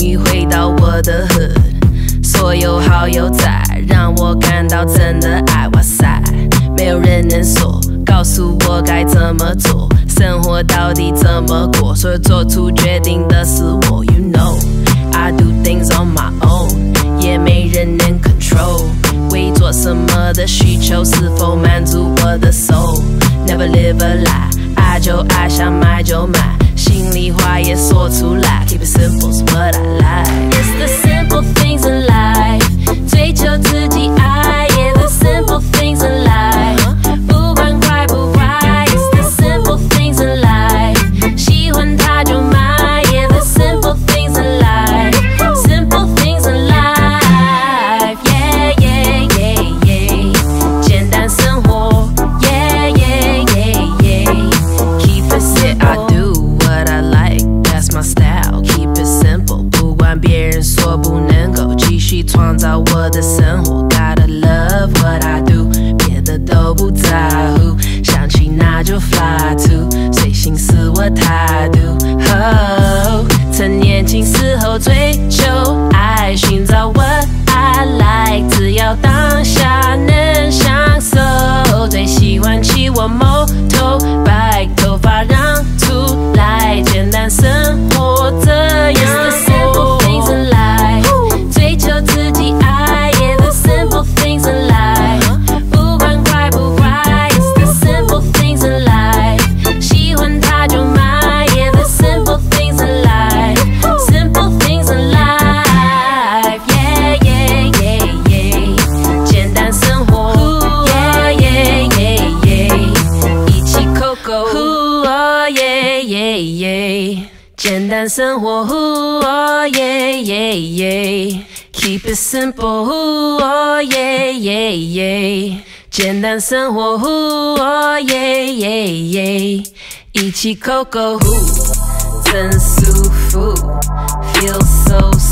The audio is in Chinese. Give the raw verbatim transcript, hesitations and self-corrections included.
于回到我的 hood， 所有好友在，让我感到真的爱。哇塞，没有人能说，告诉我该怎么做，生活到底怎么过，所有做出决定的是我。You know I do things on my own， 也没人能 control。为做什么的需求是否满足我的 soul？Never live a lie， 爱就爱，想买就买，心里话也说出来。Keep it simple is what I like. It's the simple things in life， 追求自己爱 ，Yeah the simple things in life， 不管快不快 ，It's the simple things in life， 喜欢它就买 ，Yeah the simple things in life，simple things in life，Yeah yeah yeah yeah， 简单生活 ，Yeah yeah yeah yeah，Keep it simple。I do what I like, that's my style. Keep it simple， 不管别人说不能够，继续创造我的生活。Gotta love what I do， 别的都不在乎，想去哪就 fly to， 随性是我态度。Oh， 趁年轻时候追求爱，寻找 what I like， 只要当下能享受。最喜欢骑我摩托 bike， 头发让出来，简单生活这样过。It's the simple things in life， 追求自己爱 ，Yeah the simple things in life， 不管快不快 ，It's the simple things in life， 喜欢它就买 ，Yeah the simple things in life，simple things in life，Yeah yeah yeah yeah， 简单生活 ，Yeah yeah yeah yeah， 一起 Coco，Oh yeah yeah yeah， 简单生活 ，Oh yeah yeah yeah，Keep it simple，Oh yeah yeah yeah， 简单生活 ，Oh yeah yeah yeah， 一起 Coco，真舒服 ，Feel so